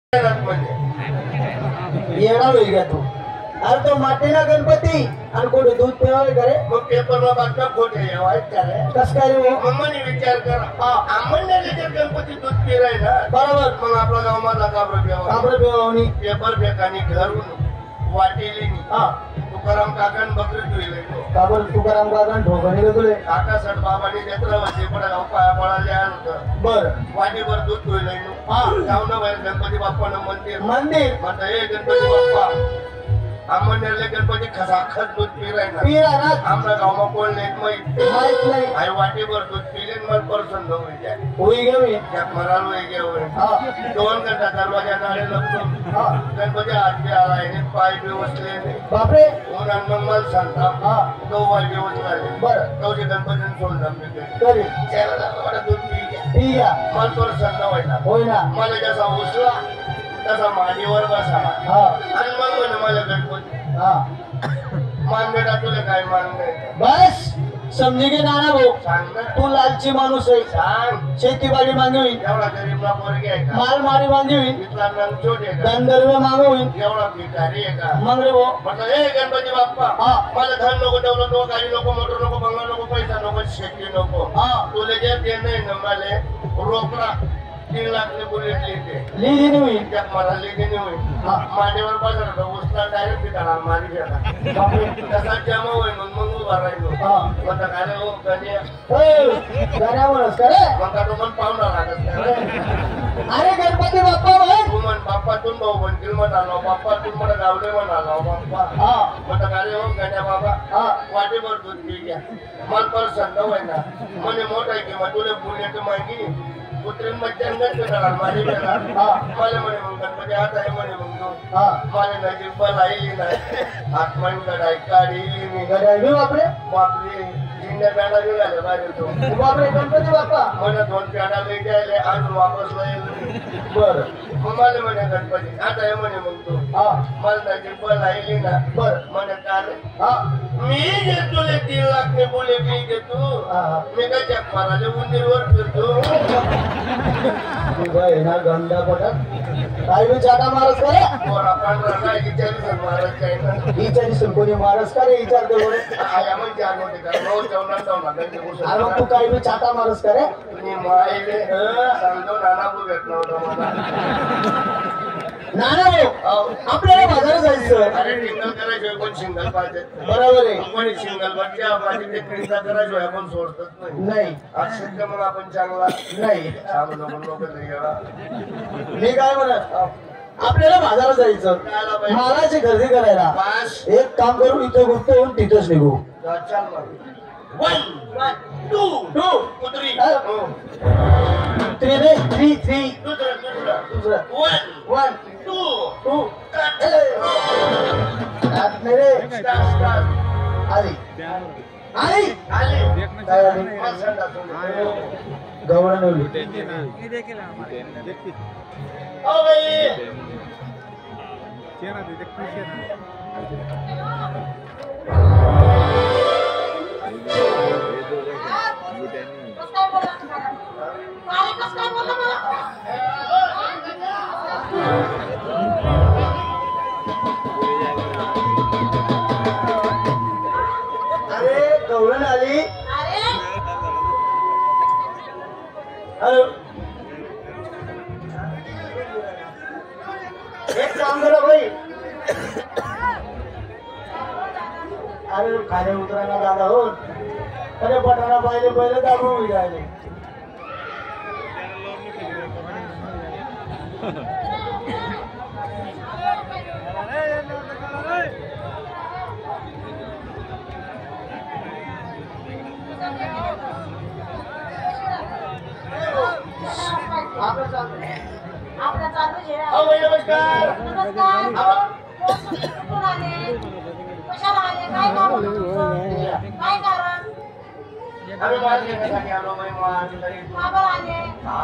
येणार होईल का तू? अरे तो मातीना गणपती आणि कोणी दूध पिवाय करे मग पेपरला बातम्या खोटे वाईट काय कस काय रे? मम्माने विचार करा आम्हाला गणपती दूध पिराय ना बरोबर. मग आपला गाव माझा काबर पिवावणी पेपर फेकानी घरून वाटेली तुकाराम काकान बकरी ठेवले काबर तुकाराम काकान ठोकणी तुले काका सट बाबांनी जत्रा होती पण गाव पाया पडायला होतं बर वाटीवर दूध ठेवलंय जाऊ ना बाहेर गणपती बाप्पानं मंदिर म्हणतं हे गणपती बाप्पा आम्हाला गणपती खसाखस दूध पिरायला आमच्या गावात कोण माहित नाही आई वाटीवर दूध पिले मला प्रसन्न मराल दोन घंटा दरवाजा नाळे लागतो गणपती आरती आला पाय बसले बापरे मग मला सांगता तो वाय बसला बरं तो गणपतीने सोडला दूध पी घ्या मला प्रसन्न व्हायला होईना मला जसा उचला तसा मांडीवर बसा आणि मग म्हणे मला गणपती मानगे टाकले काय मानगे बस समजे गे नाना भाऊ सांग ना तू लालची माणूस आहे सांग शेतीबाडी मागे होईल एवढा गरीबला पोरगी आहे का माल मारी मागे होईल इथला नंचोट आहे का गंधर्व मागे होईल एवढा भिकारी आहे का मग रे भाऊ म्हटलं हे गणपती बाप्पा मला धन नको दौलत नको गाडी नको मोटर नको बंगला नको पैसा नको शेती नको तुला जे ते नाही ना मला रोकडा 3 लाख बुलेट लिहिली होईल मला लिहिली होईल मांडीवर बाजार उसला डायरेक्ट पिकाला मारी गेला तसा जमा होईल मग उभा राहिलो म्हणता काय हो गाण्यावरच करे म्हणता तो मन पाहुणा लागत अरे गणपती बाप्पा तू म्हण बाप्पातून भाऊ बनतील म्हणालो बाप्पातून मला गावडे म्हणालो बाप्पा म्हणता काय हो गण्या बाबा वाटेवर दूध पी घ्या मन प्रसन्न व्हायना म्हणे मोठा आहे किंवा तुला बुलेट मागी कुत्रीन मच्छर गणपती माझी मला म्हणे मग गणपती आता आहे म्हणे मग तू मला नजीब आईली नाही आत्मान गडाय काढी बापरे बापरे जिंड्या प्याडा निघाले बाहेर तो बापरे गणपती बाप्पा मला 2 प्याडा लई द्यायले अजून वापस नाही बर मग मला म्हणे गणपती आता आहे म्हणे मग तू मला नजीब आईली ना बर म्हणे काय मी घेतो 3 लाख ने बोले मी घेतो मी काय चक माराले उंदीरवर फिरतो ना गंदा पटत काय बी चाटा मारस करे विचारी कोणी मारस का रे विचारते अरे मग तू काही बी चाटा मारस करे सांगतो नाना बू भेटला होता मला नाना भाऊ आपल्याला बाजारात जायचं अरे टिंगल करायचोय कोण सिंगल पाहिजे बरोबर आहे कोणी सिंगल बच्चा पाहिजे ते क्रिस्ता करायचोय आपण सोडतच नाही अक्षय मग आपण चांगला नाही लोक मी काय म्हणत आपल्याला बाजारात जायचं मालाची खरेदी करायला एक काम करू इथे गुप्त येऊन तिथंच निघू चाल मग 1 2 3 दुसरं 1 2 मेरे आली गवळण अरे गवळण आली हॅलो एक काम करा भाई अरे खाली उतरायला दादा हो अरे पटाला पहिले दाबून राहिले आपला चालू नमस्कार कुठून आले कशाला आले काय काम काय कारण आम्ही माल घेण्यासाठी आलो बाबा आले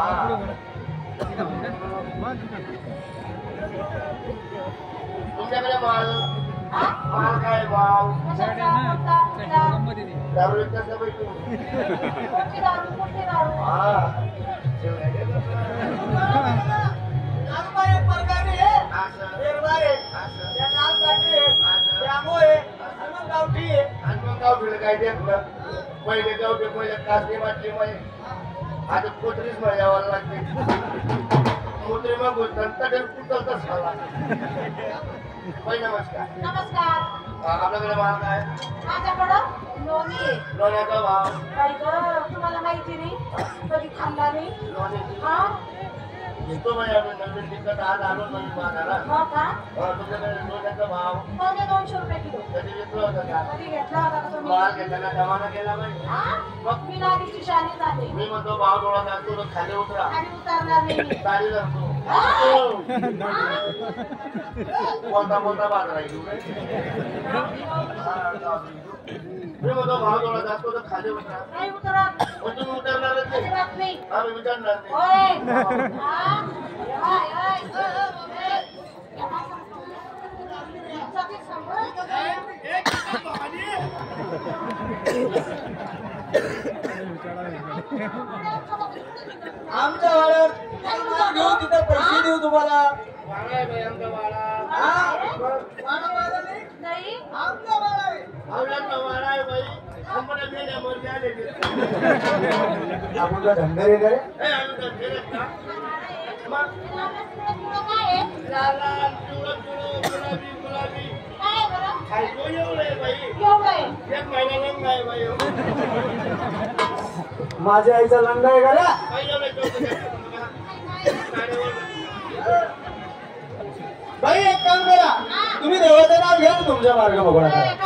तुमच्याकडे माल माल काय भाव दारू कसं भेटू हा काय देत ना पहिले गावचे पहिले कासनी वाटली माहिती आता कोत्रीच यावं लागते मोत्री मग तटेल कुठं झाला नमस्कार नमस्कार आपल्याकडे भाव काय माझ्याकडं लोणी आहे. लोण्याचा भाव काय गं, तुम्हाला माहिती नाही कधी खाल्ला नाही लोण्याची हा घेतो म्हणजे आम्ही नवीन तिकट आज आलो नवीन बाजारात हो का तुमच्याकडे लोण्याचा भाव 200 रुपये किलो कधी घेतला होता का कधी घेतला होता का तुम्ही माल घेताना जमाना केला पाहिजे हा? मग मी नागीची शाली झाली मी म्हणतो भाव डोळा जातो तर खाली उतरा आणि उतरणार नाही मी. तारी जातो हा? कोणता कोणता बाजार आहे मी म्हणतो भाव डोळा जातो तर खाली उतरा नाही उतरत पण तुम्ही उतरणारच नाही अजिबात नाही आम्ही विचारणार नाही होय हा? होय, होय. सगळे सांभाळून आमच्या वाड्यात घेऊ तिथे पैसे देऊ तुम्हाला वाडा आहे बाई आमचा वाडा नाही आमचा वाडा आहे आवड्याचा वाडा आहे बाई आम्हाला देण्यामध्ये आले ते. आपण का धंदे करे ए, आम्ही तर गेलेत का? मग तुला काय आहे लाल लाल, पिवळं पिवळं, गुलाबी गुलाबी काय आहे बरं खायचो एवढं आहे बाई एवढं आहे एक महिना लंग आहे बाई माझ्या आईचा लंगा आहे का रे? बाई एवढं चौकं द्यायचं तुम्हाला. साडेवर. बाई एक काम करा तुम्ही देवाचं नाव घ्या तुमच्या मार्ग बघा